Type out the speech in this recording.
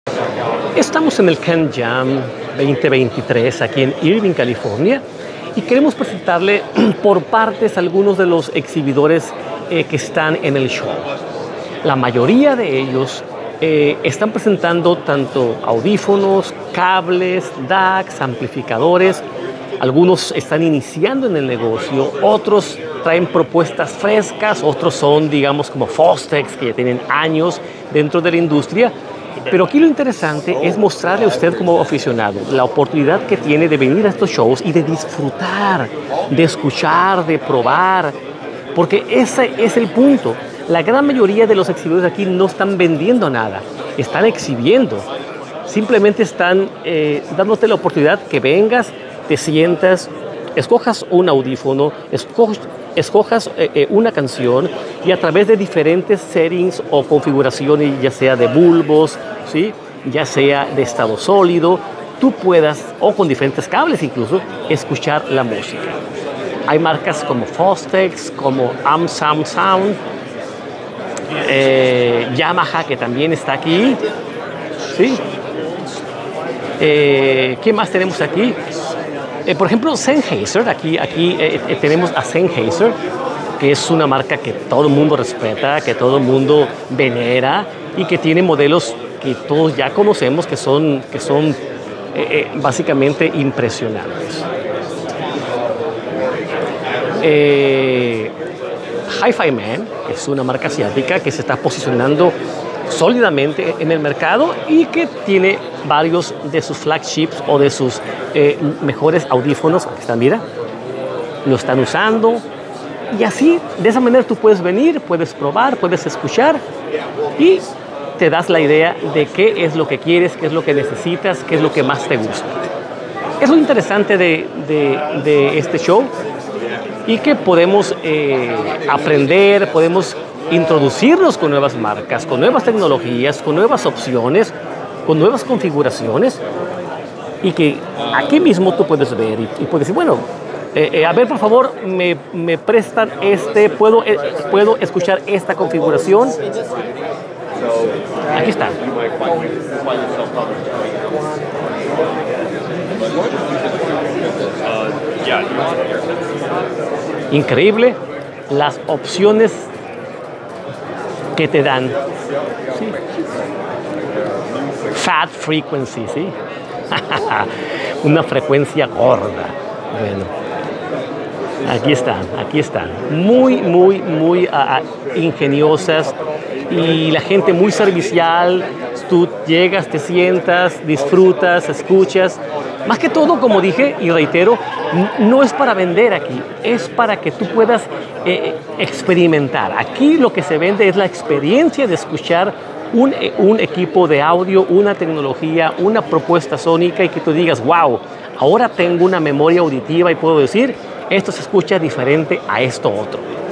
Estamos en el Can Jam 2023 aquí en Irvine, California, y queremos presentarle por partes algunos de los exhibidores que están en el show. La mayoría de ellos están presentando tanto audífonos, cables, DACs, amplificadores. Algunos están iniciando en el negocio, otros traen propuestas frescas, otros son, digamos, como Fostex, que ya tienen años dentro de la industria. Pero aquí lo interesante es mostrarle a usted como aficionado la oportunidad que tiene de venir a estos shows y de disfrutar, de escuchar, de probar, porque ese es el punto. La gran mayoría de los exhibidores aquí no están vendiendo nada, están exhibiendo. Simplemente están dándote la oportunidad que vengas, te sientas, escojas un audífono, escojas una canción y a través de diferentes settings o configuraciones, ya sea de bulbos, ¿sí?, ya sea de estado sólido, tú puedas, o con diferentes cables incluso, escuchar la música. Hay marcas como Fostex, como Sound, Yamaha, que también está aquí, ¿sí? ¿Qué más tenemos aquí? Por ejemplo, Sennheiser. Aquí tenemos a Sennheiser, que es una marca que todo el mundo respeta, que todo el mundo venera y que tiene modelos que todos ya conocemos, que son básicamente impresionantes. Hi-Fi Man, que es una marca asiática que se está posicionando sólidamente en el mercado y que tiene varios de sus flagships o de sus mejores audífonos. Aquí están, mira, lo están usando y así, de esa manera tú puedes venir, puedes probar, puedes escuchar y te das la idea de qué es lo que quieres, qué es lo que necesitas, qué es lo que más te gusta. Es lo interesante de este show y que podemos aprender, podemos introducirnos con nuevas marcas, con nuevas tecnologías, con nuevas opciones, con nuevas configuraciones y que aquí mismo tú puedes ver y puedes decir, bueno, a ver, por favor, me prestan ¿puedo escuchar esta configuración? Aquí está. Increíble las opciones que te dan, ¿sí? Fat frequency, ¿sí? Una frecuencia gorda. Bueno, aquí están. Muy ingeniosas y la gente muy servicial. Tú llegas, te sientas, disfrutas, escuchas. Más que todo, como dije y reitero, no es para vender aquí, es para que tú puedas experimentar. Aquí lo que se vende es la experiencia de escuchar un equipo de audio, una tecnología, una propuesta sónica y que tú digas, wow, ahora tengo una memoria auditiva y puedo decir, esto se escucha diferente a esto otro.